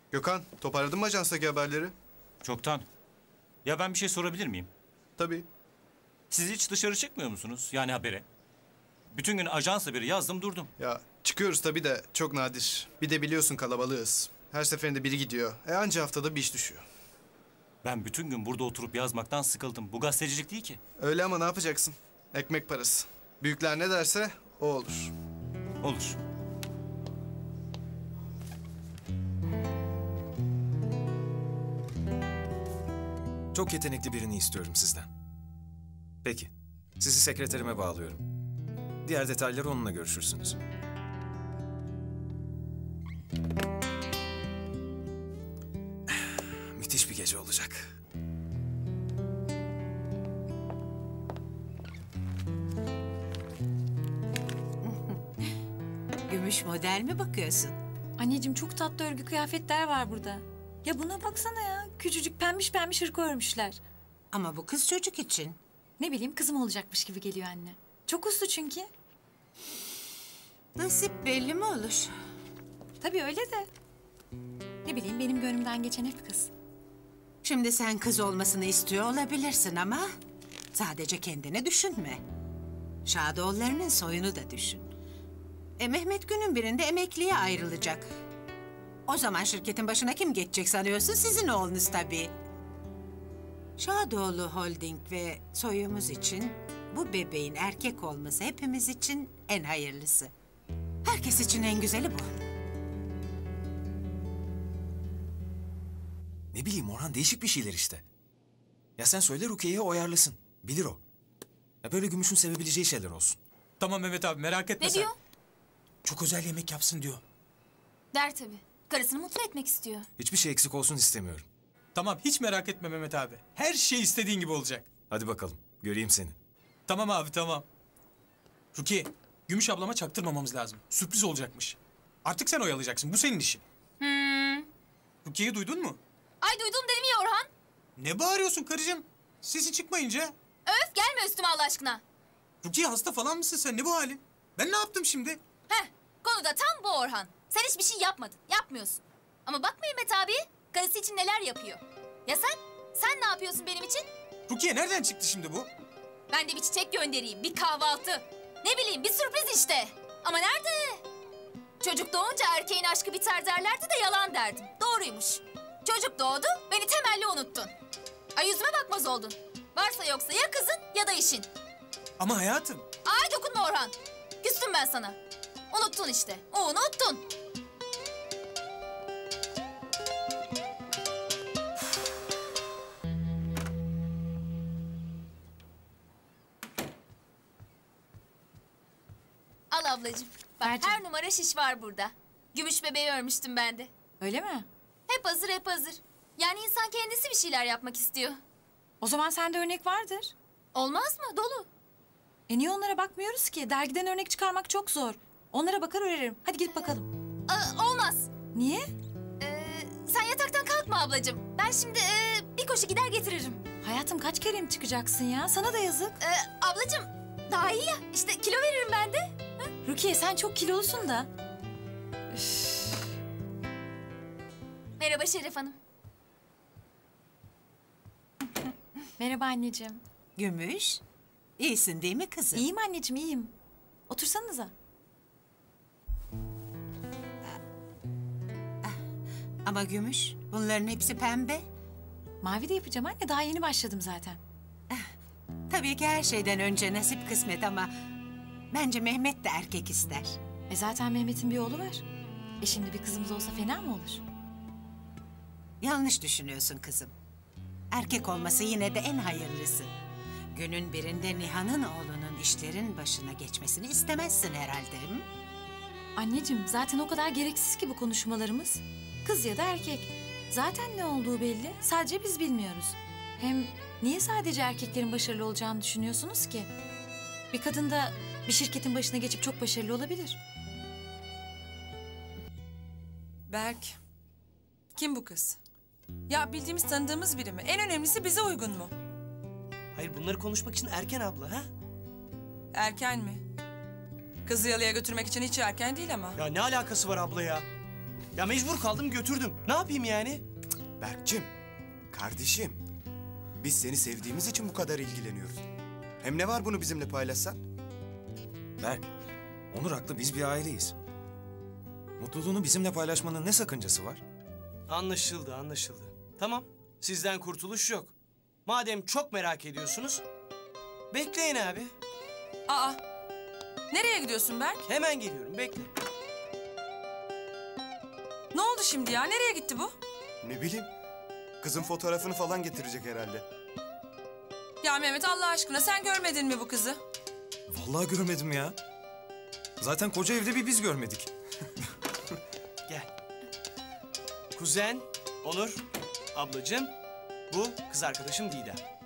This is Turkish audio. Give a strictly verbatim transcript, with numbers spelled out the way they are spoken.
Gökhan, toparladın mı ajanstaki haberleri? Çoktan. Ya ben bir şey sorabilir miyim? Tabii. Siz hiç dışarı çıkmıyor musunuz? Yani habere. Bütün gün ajans haberi yazdım durdum. Ya çıkıyoruz tabii de çok nadir. Bir de biliyorsun kalabalığız. Her seferinde biri gidiyor. E anca haftada bir iş düşüyor. Ben bütün gün burada oturup yazmaktan sıkıldım. Bu gazetecilik değil ki. Öyle ama ne yapacaksın? Ekmek parası. Büyükler ne derse o olur. Olur. Çok yetenekli birini istiyorum sizden. Peki, sizi sekreterime bağlıyorum. Diğer detayları onunla görüşürsünüz. Müthiş bir gece olacak. Gümüş model mi bakıyorsun? Anneciğim çok tatlı örgü kıyafetler var burada. Ya buna baksana ya. Küçücük pembiş pembiş hırka örmüşler. Ama bu kız çocuk için. Ne bileyim kızım olacakmış gibi geliyor anne. Çok uslu çünkü. Nasip belli mi olur? Tabii öyle de. Ne bileyim benim gönlümden geçen hep kız. Şimdi sen kız olmasını istiyor olabilirsin ama... sadece kendini düşünme. Şadoğullarının soyunu da düşün. E Mehmet günün birinde emekliye ayrılacak. O zaman şirketin başına kim geçecek sanıyorsun? Sizin oğlunuz tabii. Şadoğlu Holding ve soyumuz için bu bebeğin erkek olması hepimiz için en hayırlısı. Herkes için en güzeli bu. Ne bileyim Orhan, değişik bir şeyler işte. Ya sen söyle Rukiye'ye o ayarlasın. Bilir o. Ya böyle Gümüş'ün sevebileceği şeyler olsun. Tamam Mehmet abi, merak etme Ne sen. diyor? Çok özel yemek yapsın diyor. Der tabii. Karısını mutlu etmek istiyor. Hiçbir şey eksik olsun istemiyorum. Tamam, hiç merak etme Mehmet abi. Her şey istediğin gibi olacak. Hadi bakalım, göreyim seni. Tamam abi, tamam. Rukiye, Gümüş ablama çaktırmamamız lazım. Sürpriz olacakmış. Artık sen oyalayacaksın, bu senin işin. Hmm. Rukiye'yi duydun mu? Ay duydum dedim ya Orhan. Ne bağırıyorsun karıcığım? Sesi çıkmayınca. Öf gelme üstüme Allah aşkına. Rukiye, hasta falan mısın sen? Ne bu halin? Ben ne yaptım şimdi? Heh konu da tam bu Orhan. Sen hiçbir şey yapmadın. Yapmıyorsun. Ama bak Mehmet abi karısı için neler yapıyor. Ya sen? Sen ne yapıyorsun benim için? Rukiye, nereden çıktı şimdi bu? Ben de bir çiçek göndereyim. Bir kahvaltı. Ne bileyim bir sürpriz işte. Ama nerede? Çocuk doğunca erkeğin aşkı biter derlerdi de yalan derdim. Doğruymuş. Çocuk doğdu, beni temelli unuttun. Ay yüzüme bakmaz oldun. Varsa yoksa ya kızın ya da işin. Ama hayatım. Ay dokunma Orhan. Küstüm ben sana. Unuttun işte. O unuttun. Al ablacığım. Bak Ver canım. her numara şiş var burada. Gümüş bebeği örmüştüm ben de. Öyle mi? Hep hazır hep hazır. Yani insan kendisi bir şeyler yapmak istiyor. O zaman sende örnek vardır. Olmaz mı? Dolu. E niye onlara bakmıyoruz ki? Dergiden örnek çıkarmak çok zor. Onlara bakar örerim. Hadi gidip bakalım. Aa, olmaz. Niye? Ee, sen yataktan kalkma ablacığım. Ben şimdi ee, bir koşu gider getiririm. Hayatım kaç kere mi çıkacaksın ya? Sana da yazık. Ee, ablacığım daha iyi ya. İşte kilo veririm ben de. Rukiye sen çok kilolusun da. Merhaba Şeref Hanım. Merhaba anneciğim. Gümüş, iyisin değil mi kızım? İyiyim anneciğim iyiyim. Otursanıza. Ama Gümüş, bunların hepsi pembe. Mavi de yapacağım anne. Daha yeni başladım zaten. Tabii ki her şeyden önce nasip kısmet ama... bence Mehmet de erkek ister. E zaten Mehmet'in bir oğlu var. E şimdi bir kızımız olsa fena mı olur? Yanlış düşünüyorsun kızım. Erkek olması yine de en hayırlısı. Günün birinde Nihan'ın oğlunun işlerin başına geçmesini istemezsin herhalde. Hı? Anneciğim zaten o kadar gereksiz ki bu konuşmalarımız. Kız ya da erkek. Zaten ne olduğu belli. Sadece biz bilmiyoruz. Hem niye sadece erkeklerin başarılı olacağını düşünüyorsunuz ki? Bir kadın da bir şirketin başına geçip çok başarılı olabilir. Berk. Kim bu kız? Ya bildiğimiz tanıdığımız biri mi? En önemlisi bize uygun mu? Hayır, bunları konuşmak için erken abla ha? Erken mi? Kızı yalıya götürmek için hiç erken değil ama. Ya ne alakası var abla ya? Ya mecbur kaldım götürdüm. Ne yapayım yani? Berk'cim, kardeşim. Biz seni sevdiğimiz için bu kadar ilgileniyoruz. Hem ne var bunu bizimle paylaşsan? Berk, Onur haklı, biz bir aileyiz. Mutluluğunu bizimle paylaşmanın ne sakıncası var? Anlaşıldı, anlaşıldı. Tamam, sizden kurtuluş yok. Madem çok merak ediyorsunuz, bekleyin abi. Aa, nereye gidiyorsun Berk? Hemen geliyorum, bekle. Ne oldu şimdi ya? Nereye gitti bu? Ne bileyim. Kızın fotoğrafını falan getirecek herhalde. Ya Mehmet Allah aşkına sen görmedin mi bu kızı? Vallahi görmedim ya. Zaten koca evde bir biz görmedik. Gel. Kuzen, Onur, ablacığım, bu kız arkadaşım Didem.